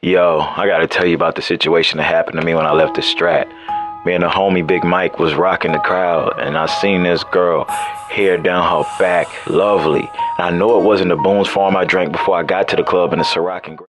Yo, I gotta tell you about the situation that happened to me when I left the Strat. Me and the homie Big Mike was rocking the crowd, and I seen this girl, hair down her back, lovely. And I know it wasn't the Boone's Farm I drank before I got to the club in the Ciroc and